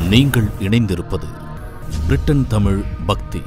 நீங்கள் இணைந்திருப்பது பிரிட்டன் தமிழ் பக்தி.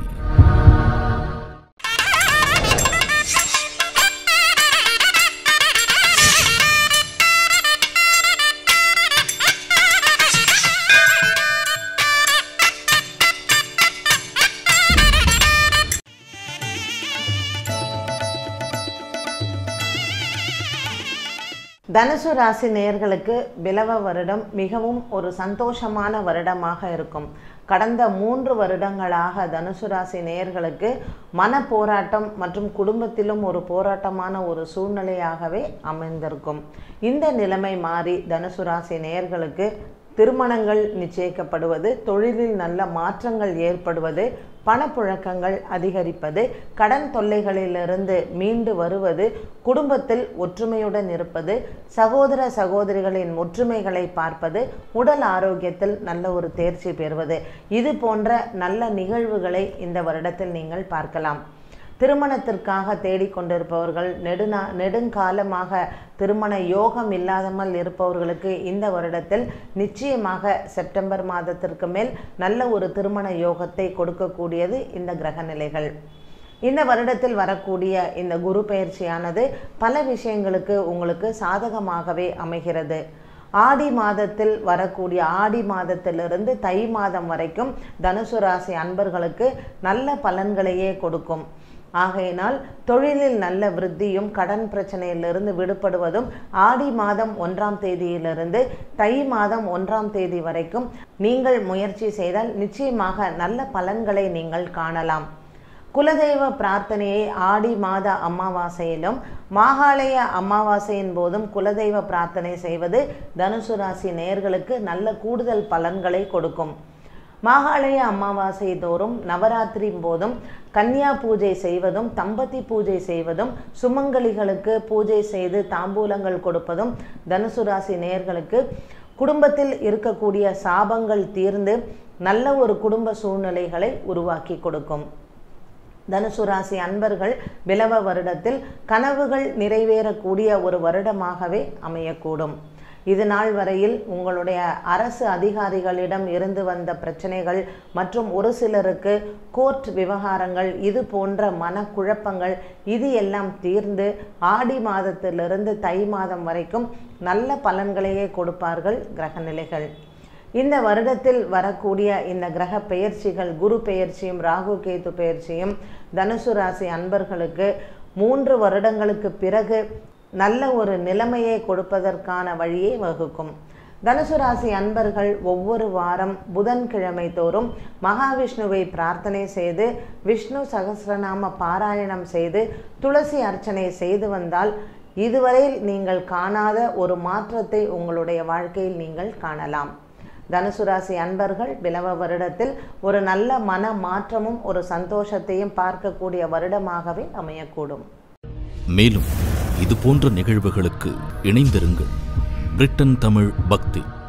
தனுசு ராசி நேயர்களுக்கு பிலவ வருடம் மிகவும் ஒரு சந்தோஷமான வருடமாக இருக்கும். கடந்த 3 வருடங்களாக தனுசு ராசி நேயர்களுக்கு மன போராட்டம் மற்றும் குடும்பத்திலும் ஒரு போராட்டமான ஒரு சூழ்நிலையாகவே அமைந்திருக்கும். இந்த நிலைமை மாறி தனுசு ராசி நேயர்களுக்கு திருமணங்கள் நிச்சயிக்கப்படுவது, தொழிலில் நல்ல மாற்றங்கள் ஏற்படுவது, பணப்புழக்கங்கள் அதிகரிப்பது, கடன் தொல்லைகளிலிருந்து மீண்டு வருவது, குடும்பத்தில் ஒற்றுமையுடன் இருப்பது, சகோதர சகோதரிகளின் ஒற்றுமைகளை பார்ப்பது, உடல் ஆரோக்கியத்தில் நல்ல ஒரு தேர்ச்சி பெறுவது, இது போன்ற நல்ல நிகழ்வுகளை இந்த வருடத்தில் நீங்கள் பார்க்கலாம். திருமணத்திற்காக தேடிக்கொண்டிருப்பவர்கள், நெடுங்காலமாக திருமண யோகம் இல்லாமல் இருப்பவர்களுக்கு இந்த வருடத்தில் நிச்சயமாக செப்டம்பர் மாதத்திற்கு மேல் நல்ல ஒரு திருமண யோகத்தை கொடுக்கக்கூடியது இந்த கிரக நிலைகள். இந்த வருடத்தில் வரக்கூடிய இந்த குரு பெயர்ச்சியானது பல விஷயங்களுக்கு உங்களுக்கு சாதகமாகவே அமைகிறது. ஆடி மாதத்தில் வரக்கூடிய ஆடி மாதத்திலிருந்து தை மாதம் வரைக்கும் தனுசு ராசி அன்பர்களுக்கு நல்ல பலன்களையே கொடுக்கும். ஆகையினால் தொழிலில் நல்ல விருத்தியும், கடன் பிரச்சனையிலிருந்து விடுபடுவதும் ஆடி மாதம் 1ஆம் தேதியிலிருந்து தை மாதம் 1ஆம் தேதி வரைக்கும் நீங்கள் முயற்சி செய்தால் நிச்சயமாக நல்ல பலன்களை நீங்கள் காணலாம். குலதெய்வ பிரார்த்தனையை ஆடி மாத அமாவாசையிலும் மாகாளய அமாவாசையின் போதும் குலதெய்வ பிரார்த்தனை செய்வது தனுசு ராசி நேயர்களுக்கு நல்ல கூடுதல் பலன்களை கொடுக்கும். மாகாளய அமாவாசை தோறும் நவராத்திரி போதும் கன்னியா பூஜை செய்வதும், தம்பதி பூஜை செய்வதும், சுமங்கலிகளுக்கு பூஜை செய்து தாம்பூலங்கள் கொடுப்பதும் தனுசு ராசி நேயர்களுக்கு குடும்பத்தில் இருக்கக்கூடிய சாபங்கள் தீர்ந்து நல்ல ஒரு குடும்ப சூழ்நிலைகளை உருவாக்கி கொடுக்கும். தனுசு ராசி அன்பர்கள் பிலவ வருடத்தில் கனவுகள் நிறைவேறக்கூடிய ஒரு வருடமாகவே அமையக்கூடும். இது நாள் வரையில் உங்களுடைய அரசு அதிகாரிகளிடம் இருந்து வந்த பிரச்சனைகள் மற்றும் ஒரு சிலருக்கு கோர்ட் விவகாரங்கள், இது போன்ற மனக்குழப்பங்கள், இது எல்லாம் தீர்ந்து ஆடி மாதத்திலிருந்து தை மாதம் வரைக்கும் நல்ல பலன்களையே கொடுப்பார்கள் கிரகநிலைகள். இந்த வருடத்தில் வரக்கூடிய இந்த கிரக பெயர்ச்சிகள், குரு பெயர்ச்சியும் ராகு கேது பெயர்ச்சியும் தனுசு ராசி அன்பர்களுக்கு 3 வருடங்களுக்கு பிறகு நல்ல ஒரு நிலைமையை கொடுப்பதற்கான வழியை வகுக்கும். தனுசு ராசி அன்பர்கள் ஒவ்வொரு வாரம் புதன்கிழமை தோறும் மகாவிஷ்ணுவை பிரார்த்தனை செய்து, விஷ்ணு சகஸ்ரநாம பாராயணம் செய்து, துளசி அர்ச்சனை செய்து வந்தால் இதுவரையில் நீங்கள் காணாத ஒரு மாற்றத்தை உங்களுடைய வாழ்க்கையில் நீங்கள் காணலாம். தனுசு ராசி அன்பர்கள் பிலவ வருடத்தில் ஒரு நல்ல மன மாற்றமும் ஒரு சந்தோஷத்தையும் பார்க்கக்கூடிய வருடமாகவே அமையக்கூடும். மேலும் இது போன்ற நிகழ்வுகளுக்கு இணைந்திருங்கள். பிரிட்டன் தமிழ் பக்தி.